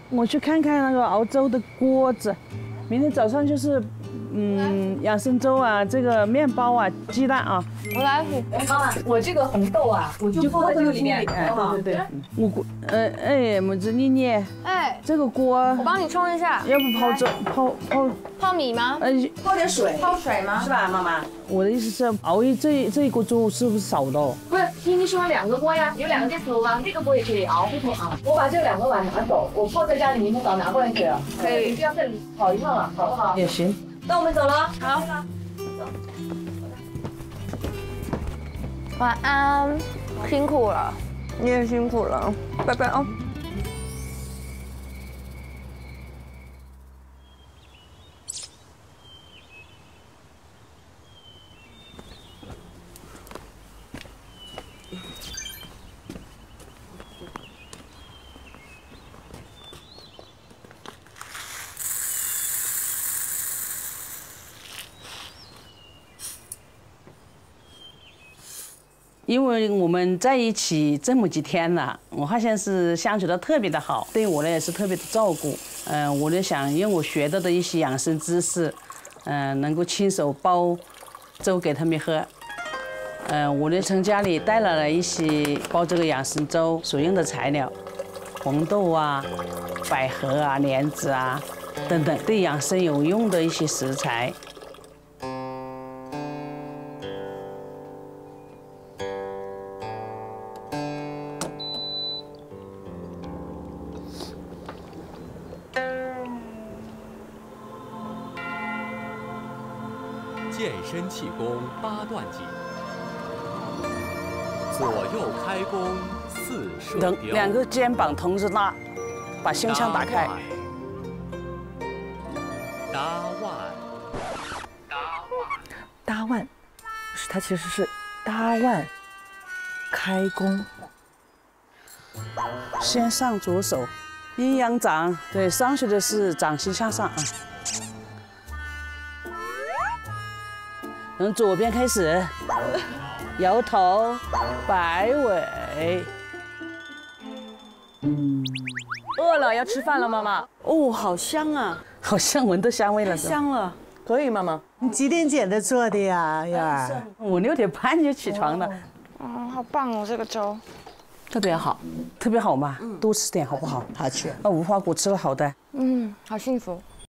我去看看那个熬粥的锅子。明天早上就是，养生粥啊，这个面包啊，鸡蛋啊。 我来。妈妈，我这个红豆啊，我就放在这个里面。 对。母子妮妮。 哎。 这个锅。 我帮你冲一下。 要不泡粥泡米吗？ 泡点水。 泡水吗？ 是吧，妈妈？ 我的意思是熬这一锅粥是不是少的？ 不是，妮妮说2个锅呀，有2个电磁炉吗？那个锅也可以熬，不可以熬。我把这2个碗拿走，我泡在家里，明天早上拿过来去。可以，不要再跑一趟了，好不好？ 也行。 那我们走了。 好。晚安，辛苦了，你也辛苦了，拜拜啊。 因为我们在一起这么几天了，我发现是相处的特别的好，对我呢也是特别的照顾。我就想用我学到的一些养生知识，能够亲手煲粥给他们喝。我就从家里带来了一些煲这个养生粥所用的材料，红豆啊、百合啊、莲子啊等等，对养生有用的一些食材。 健身气功8段锦，左右开弓4射等雕。 2个肩膀同时拉，把胸腔打开。 搭腕， 搭腕，是它其实是搭腕开弓。 先上左手，阴阳掌，对，上去的是掌心向上啊。从左边开始，摇头，摆尾。 饿了要吃饭了，妈妈。哦，好香啊， 好像闻到香味了。 香了。可以，妈妈。 你几点捡的做的呀，燕儿 ？5、6点半就起床了。 好棒哦，这个粥。 特别好，特别好嘛，多吃点好不好？ 好吃。 无花果吃了好的。 好幸福。